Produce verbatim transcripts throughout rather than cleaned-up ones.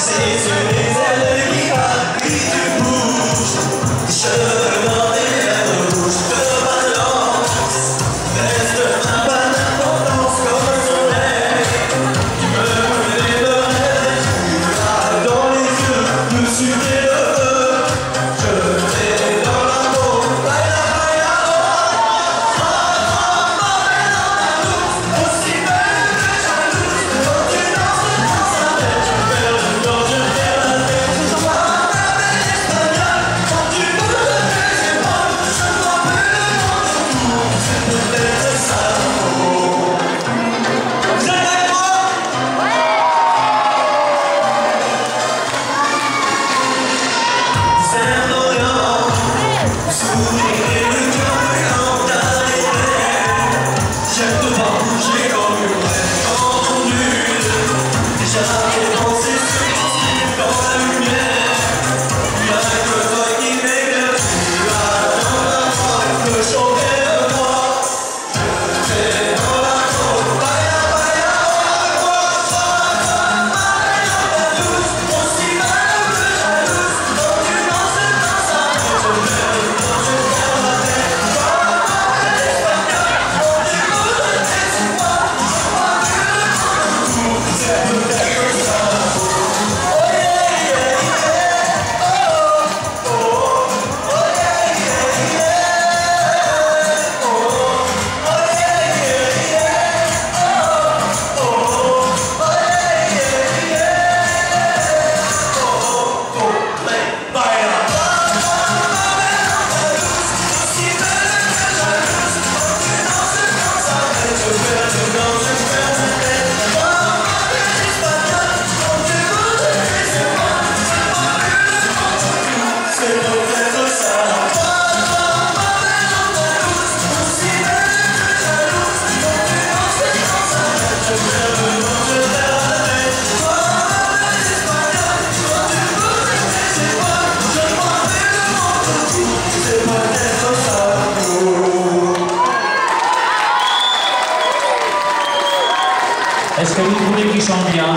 Est-ce que vous trouvez qu'il chante bien?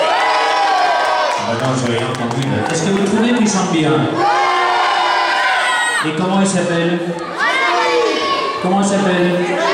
Ah non, je n'ai rien entendu. Est-ce que vous trouvez qu'il chante bien? Et comment il s'appelle? Comment il s'appelle?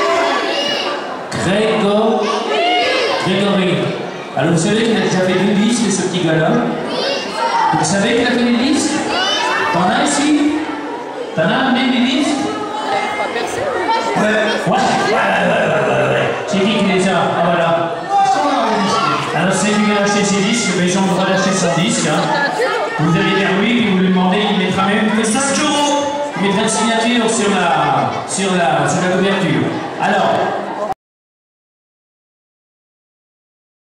Grégo... Grégory. Alors vous savez qu'il a déjà fait deux disques, ce petit gars-là? Vous savez qu'il a fait des disques? T'en as ici? T'en as amené des disques? Ouais. Ouais, ouais, ouais, ouais, ouais. C'est qui qui les a? Ah voilà. Alors c'est lui qui a acheté ses disques, mais Jean voudra acheter son disque. Hein. Vous allez vers lui et vous lui demandez, il mettra même cinq euros. Il mettra une signature sur la, sur la, sur la couverture. Alors,